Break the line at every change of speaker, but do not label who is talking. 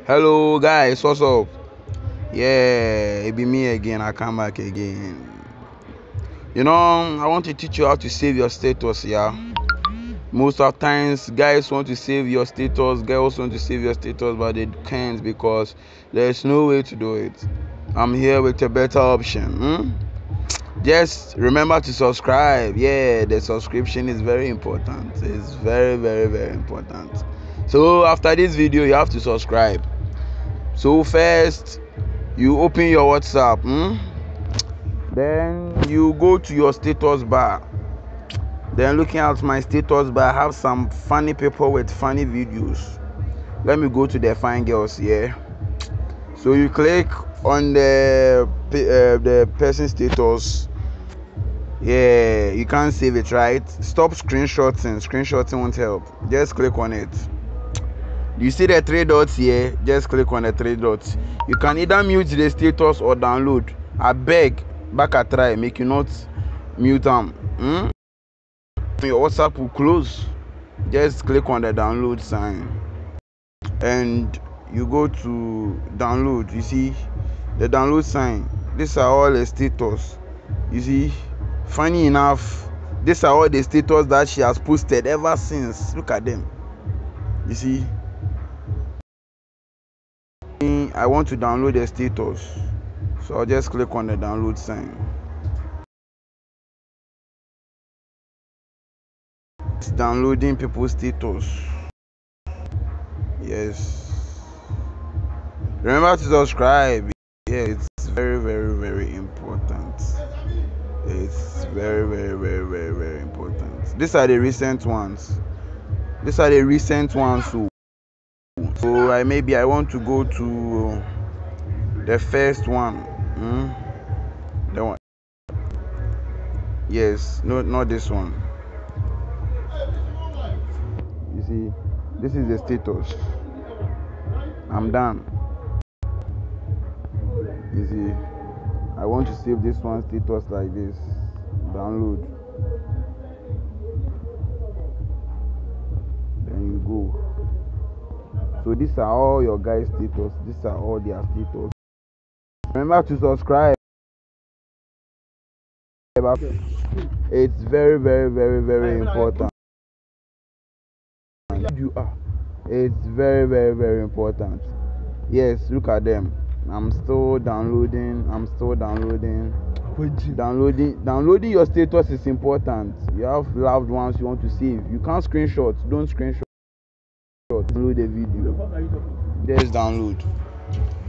Hello guys, what's up? Yeah, it be me again. I come back again. I want to teach you how to save your status. Yeah, most of times guys want to save your status, girls want to save your status, but they can't because there's no way to do it. I'm here with a better option. Just remember to subscribe. Yeah, the subscription is very important. It's very, very, very important. So after this video, you have to subscribe. So first, you open your WhatsApp. Then you go to your status bar. Then looking at my status bar, I have some funny people with funny videos. Let me go to the fine girls here. So you click on the person status. Yeah, you can't save it, right? Stop screenshotting. Screenshotting won't help. Just click on it. You see the three dots here? Just click on the three dots. You can either mute the status or download. I beg, back a try, make you not mute them. Your WhatsApp will close. Just click on the download sign and you go to download. You see the download sign. These are all the status. You see, funny enough, these are all the status that she has posted ever since. Look at them. You see, I want to download the status, so I'll just click on the download sign. It's downloading people's status. Yes, remember to subscribe. Yeah, it's very, very, very important. It's very, very, very, very, very important. These are the recent ones. So I want to go to the first one. The one. Yes, no, not this one. You see, this is the status. I'm done. You see, I want to save this one status like this. Download. Then you go. So these are all your guys' status. These are all their status. Remember to subscribe. It's very, very, very, very important. It's very, very, very important. Yes, look at them. I'm still downloading. Downloading your status is important. You have loved ones you want to save. You can't screenshot. Don't screenshot. Download the video. Just download.